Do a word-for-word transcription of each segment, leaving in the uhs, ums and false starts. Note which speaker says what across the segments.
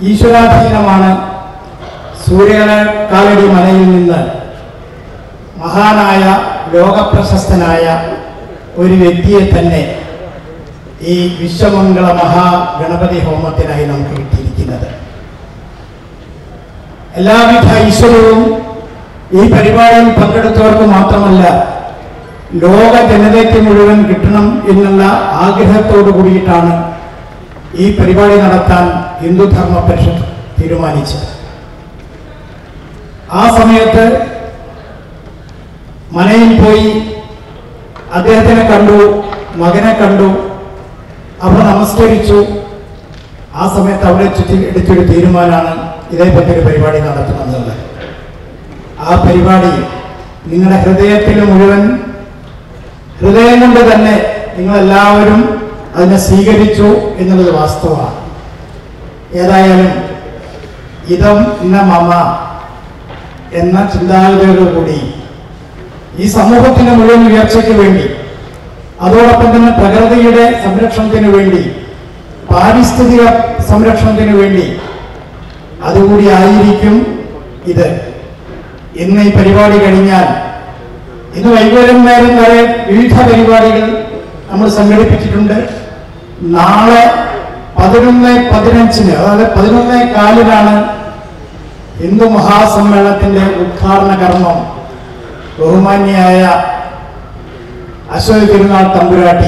Speaker 1: ഈശ്വരാധീനമാണ് സൂര്യകാലടി മലയിൽ നിന്ന് മഹാനായ ലോകപ്രശസ്തനായ ഒരു വ്യക്തിയെ തന്നെ ഈ വിശ്വമംഗള മഹാഗണപതി ഹോമത്തിനായി നമുക്ക് കിട്ടിയിരിക്കുന്നത്. എല്ലാവിധ ഈശ്വരവും ഈ പരിപാടിയിൽ പങ്കെടുത്തവർക്ക് മാത്രമല്ല, ലോക ജനതയ്ക്ക് മുഴുവൻ കിട്ടണം എന്നുള്ള ആഗ്രഹത്തോടു കൂടിയിട്ടാണ് ഈ പരിപാടി നടത്താൻ ഹിന്ദുധർമ്മ പരിഷത്ത് തീരുമാനിച്ചത്. ആ സമയത്ത് മനയിൽ പോയി അദ്ദേഹത്തിനെ കണ്ടു, മകനെ കണ്ടു, അവർ നമസ്കരിച്ചു. ആ സമയത്ത് അവിടെ ചുറ്റി എടുത്തൊരു തീരുമാനമാണ് ഇതേപറ്റി ഒരു പരിപാടി നടത്തണമെന്നുള്ളത്. ആ പരിപാടി നിങ്ങളുടെ ഹൃദയത്തിൽ മുഴുവൻ ഹൃദയം കൊണ്ട് തന്നെ നിങ്ങളെല്ലാവരും അതിനെ സ്വീകരിച്ചു എന്നുള്ളത് വാസ്തവമാണ്. ഏതായാലും ഇതം ഇന്ന മമ എന്ന ചിന്താഗതിയോടുകൂടി ഈ സമൂഹത്തിന് മുഴുവൻ ഉയർച്ചയ്ക്ക് വേണ്ടി, അതോടൊപ്പം തന്നെ പ്രകൃതിയുടെ സംരക്ഷണത്തിന് വേണ്ടി, പാരിസ്ഥിതിക സംരക്ഷണത്തിന് വേണ്ടി അതുകൂടി ആയിരിക്കും ഇത്. ഇന്ന് ഈ പരിപാടി കഴിഞ്ഞാൽ ഇന്ന് വൈകുന്നേരം വരെ വിവിധ പരിപാടികൾ നമ്മൾ സംഘടിപ്പിച്ചിട്ടുണ്ട്. നാളെ പതിനൊന്ന് പതിനഞ്ചിന് അതായത് പതിനൊന്നേ കാലിനാണ് ഹിന്ദു മഹാസമ്മേളനത്തിന്റെ ഉദ്ഘാടന കർമ്മം ബഹുമാന്യായ അശ്വതി തിരുനാൾ തമ്പുരാട്ടി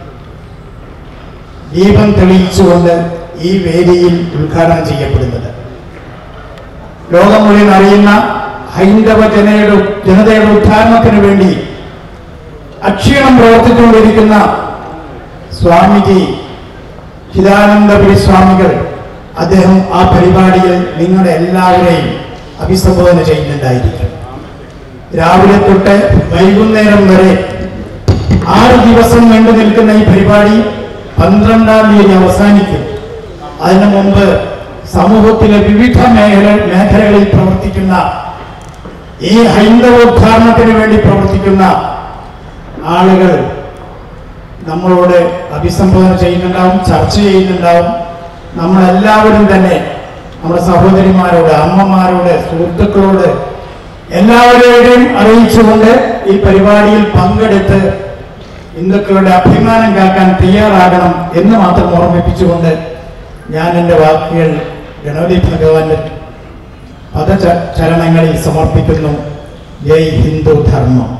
Speaker 1: ദീപം തെളിയിച്ചുകൊണ്ട് ഈ വേദിയിൽ ഉദ്ഘാടനം ചെയ്യപ്പെടുന്നത്. ലോകം മുഴുവൻ അറിയുന്ന ഹൈന്ദവ ജനയുടെ ജനതയുടെ ഉദ്ധാരണത്തിന് വേണ്ടി അക്ഷീണം പ്രവർത്തിച്ചുകൊണ്ടിരിക്കുന്ന സ്വാമിജി ചിദാനന്ദപുരി സ്വാമികൾ അദ്ദേഹം ആ പരിപാടിയിൽ നിങ്ങളുടെ എല്ലാവരെയും അഭിസംബോധന ചെയ്യുന്നുണ്ടായിരിക്കും. രാവിലെ തൊട്ട് വൈകുന്നേരം വരെ ആറ് ദിവസം നീണ്ടു നിൽക്കുന്ന ഈ പരിപാടി പന്ത്രണ്ടാം തീയതി അവസാനിക്കും. അതിനു മുമ്പ് സമൂഹത്തിലെ വിവിധ മേഖല മേഖലകളിൽ പ്രവർത്തിക്കുന്ന ഈ ഹൈന്ദവോദ്ധാരണത്തിന് വേണ്ടി പ്രവർത്തിക്കുന്ന ആളുകൾ നമ്മളോട് അഭിസംബോധന ചെയ്യുന്നുണ്ടാവും, ചർച്ച ചെയ്യുന്നുണ്ടാവും. നമ്മളെല്ലാവരും തന്നെ നമ്മുടെ സഹോദരിമാരോട്, അമ്മമാരോട്, സുഹൃത്തുക്കളോട് എല്ലാവരെയും അറിയിച്ചുകൊണ്ട് ഈ പരിപാടിയിൽ പങ്കെടുത്ത് ഹിന്ദുക്കളുടെ അഭിമാനം കാക്കാൻ തയ്യാറാകണം എന്ന് മാത്രം ഓർമ്മിപ്പിച്ചുകൊണ്ട് ഞാൻ എൻ്റെ വാക്കുകൾ ഗണപതി ഭഗവാന്റെ പദചരണങ്ങളിൽ സമർപ്പിക്കുന്നു. ജയ് ഹിന്ദു ധർമ്മം.